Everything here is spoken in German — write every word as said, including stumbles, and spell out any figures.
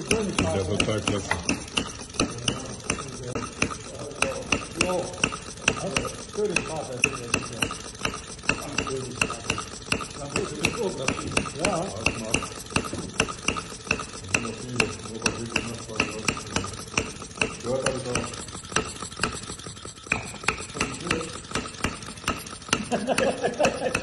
Der ist total klasse. Jo, Königsvater ist der sicher. Königsvater. Na gut, das ist Unterschied. Ja. Gehört habe ich auch.